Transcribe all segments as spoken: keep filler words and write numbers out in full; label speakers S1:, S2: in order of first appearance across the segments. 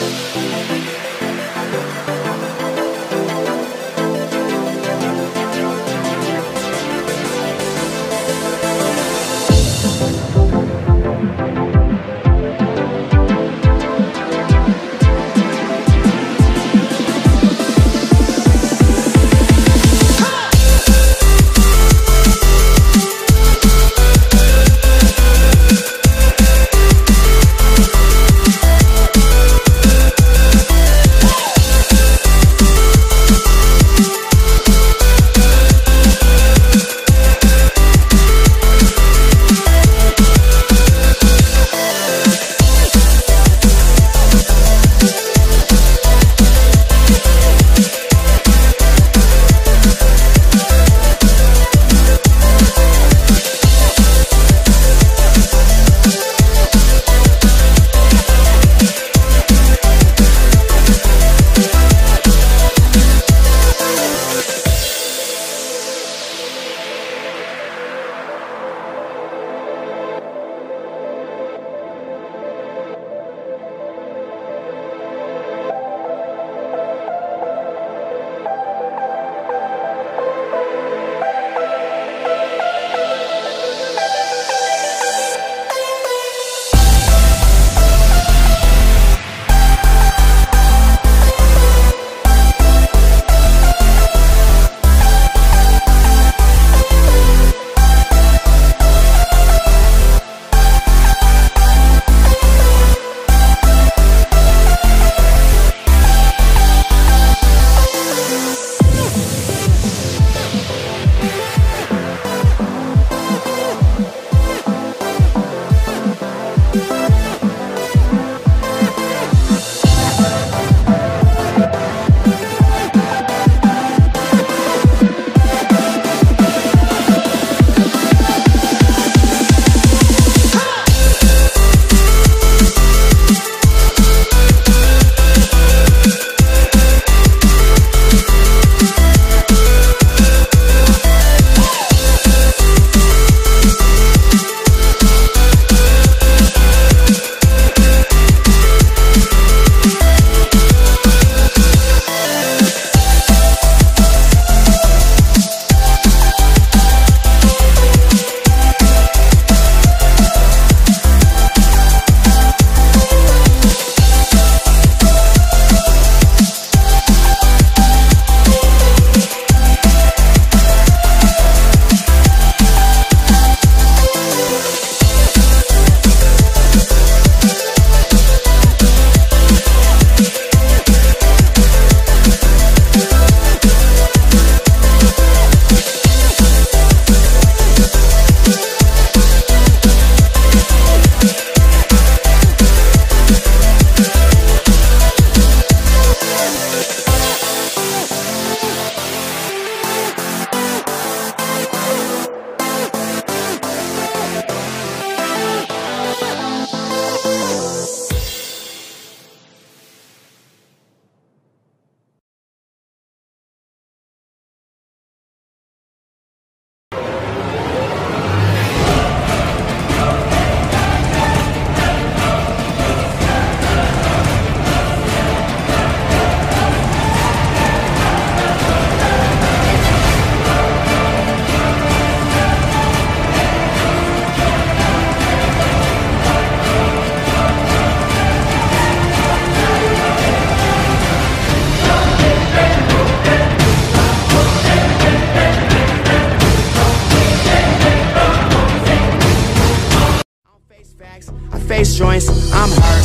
S1: face joints, I'm hurt.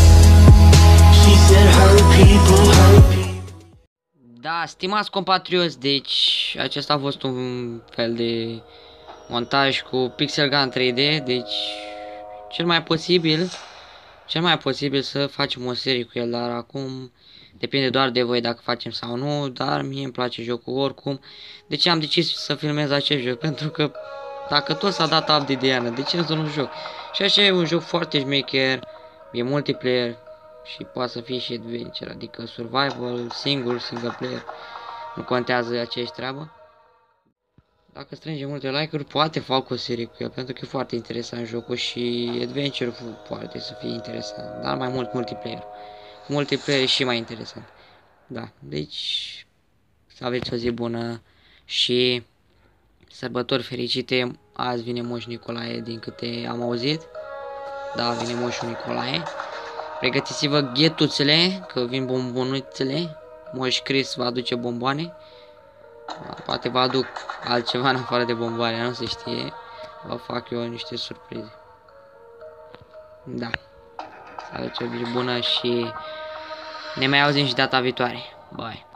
S1: She said hurt people, hurt people.
S2: Da, stimați compatrioți, deci acesta a fost un fel de montaj cu Pixel Gun trei D, deci cel mai posibil, cel mai posibil să facem o serie cu el, dar acum depinde doar de voi dacă facem sau nu, dar mie îmi place jocul oricum. De ce am decis să filmez acest joc? Pentru că dacă tot s-a dat update de iarnă, de ce să nu joc? Și așa e un joc foarte șmecher, e multiplayer și poate să fie și adventure, adică survival, single, single player, nu contează aceeași treabă. Dacă strânge multe like-uri, poate fac o serie cu el, pentru că e foarte interesant jocul și adventure poate să fie interesant, dar mai mult multiplayer. multiplayer și mai interesant. Da, deci să aveți o zi bună și sărbători fericite. Azi vine Moș Nicolae, din câte am auzit. Da, vine Moșul Nicolae. Pregătiți-vă ghetuțele, că vin bombonuțele. Moș Chris va aduce bomboane. Poate vă aduc altceva în afară de bomboane, nu se știe. Vă fac eu niște surprize. Da. Să aveți o zi bună și ne mai auzim și data viitoare. Bye.